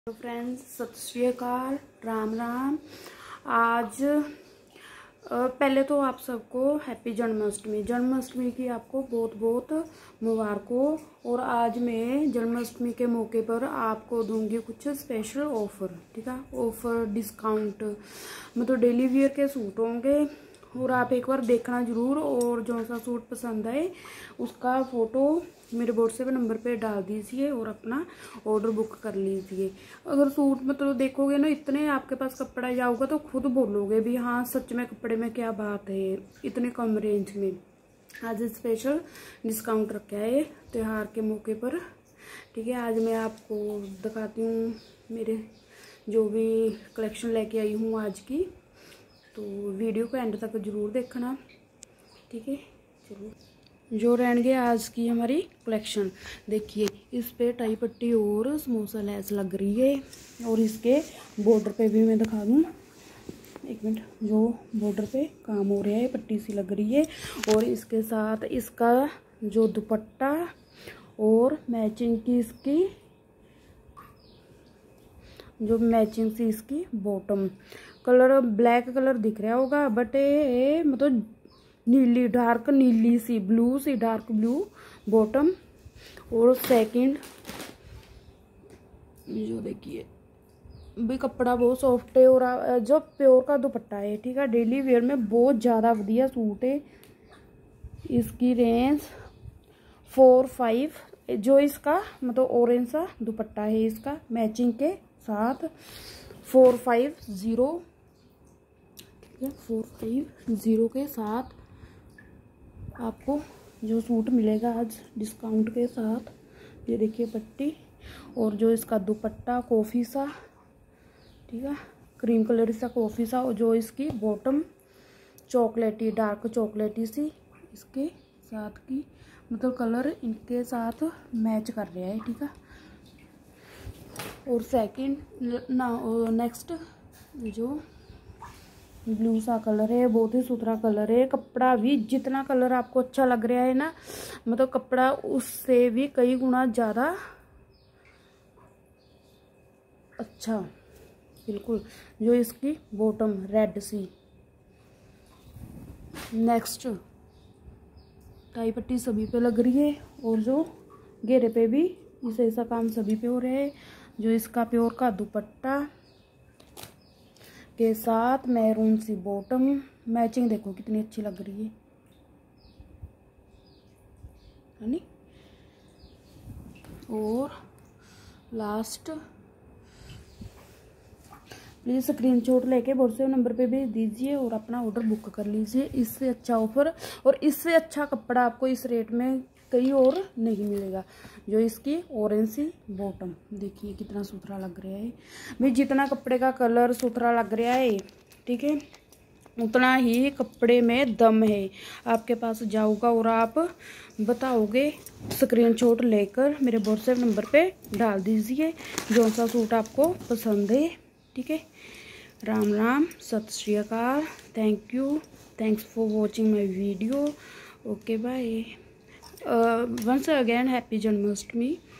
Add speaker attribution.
Speaker 1: Hello friends, सत श्री अकाल, राम राम। आज पहले तो आप सबको हैप्पी जन्माष्टमी की आपको बहुत बहुत मुबारक हो। और आज मैं जन्माष्टमी के मौके पर आपको दूंगी कुछ स्पेशल ऑफर, ठीक है। ऑफर डिस्काउंट मतलब डेली वियर के सूट होंगे और आप एक बार देखना ज़रूर। और जो सा सूट पसंद आए उसका फ़ोटो मेरे व्हाट्सएप नंबर पे डाल दीजिए और अपना ऑर्डर बुक कर लीजिए। अगर सूट मतलब देखोगे ना, इतने आपके पास कपड़ा जाओगा तो खुद बोलोगे भी हाँ सच में कपड़े में क्या बात है, इतने कम रेंज में। आज स्पेशल डिस्काउंट रखा है त्योहार के मौके पर, ठीक है। आज मैं आपको दिखाती हूँ मेरे जो भी कलेक्शन लेके आई हूँ आज की, तो वीडियो को एंड तक जरूर देखना, ठीक है। चलो जो रहेंगे आज की हमारी कलेक्शन, देखिए इस पे टाई पट्टी और समोसा लेस लग रही है। और इसके बॉर्डर पे भी मैं दिखा दूँ, एक मिनट, जो बॉर्डर पे काम हो रहा है पट्टी सी लग रही है। और इसके साथ इसका जो दुपट्टा और मैचिंग की इसकी जो मैचिंग सी इसकी बॉटम, कलर ब्लैक कलर दिख रहा होगा बट ये मतलब नीली, डार्क नीली सी, ब्लू सी, डार्क ब्लू बॉटम। और सेकंड जो देखिए भी कपड़ा बहुत सॉफ्ट है और जो प्योर का दुपट्टा है, ठीक है। डेली वेयर में बहुत ज़्यादा बढ़िया सूट है। इसकी रेंज 4-5, जो इसका मतलब ऑरेंज सा दुपट्टा है इसका मैचिंग के साथ 450, ठीक है। 450 के साथ आपको जो सूट मिलेगा आज डिस्काउंट के साथ, ये देखिए पट्टी और जो इसका दुपट्टा कॉफ़ी सा, ठीक है, क्रीम कलर सा कॉफ़ी सा। और जो इसकी बॉटम चॉकलेटी, डार्क चॉकलेटी सी इसके साथ की, मतलब कलर इनके साथ मैच कर रहा है, ठीक है। और सेकंड नेक्स्ट जो ब्लू सा कलर है, बहुत ही सुथरा कलर है। कपड़ा भी जितना कलर आपको अच्छा लग रहा है ना, मतलब कपड़ा उससे भी कई गुना ज़्यादा अच्छा, बिल्कुल। जो इसकी बॉटम रेड सी, नेक्स्ट टाई पट्टी सभी पे लग रही है और जो घेरे पे भी इसे ऐसा काम सभी पे हो रहा है। जो इसका प्योर का दुपट्टा के साथ मैरून सी बॉटम, मैचिंग देखो कितनी अच्छी लग रही है नहीं। और लास्ट प्लीज़ स्क्रीनशॉट लेके व्हाट्सएप नंबर पे भेज दीजिए और अपना ऑर्डर बुक कर लीजिए। इससे अच्छा ऑफर और इससे अच्छा कपड़ा आपको इस रेट में कहीं और नहीं मिलेगा। जो इसकी ऑरेंज सी बॉटम देखिए कितना सुथरा लग रहा है भाई। जितना कपड़े का कलर सुथरा लग रहा है, ठीक है, उतना ही कपड़े में दम है। आपके पास जाऊँगा और आप बताओगे, स्क्रीनशॉट लेकर मेरे व्हाट्सएप नंबर पे डाल दीजिए जो सा सूट आपको पसंद है, ठीक है। राम राम, सत श्री अकाल, thank you, thanks for watching my video, okay bye. Once again happy Janmashtami.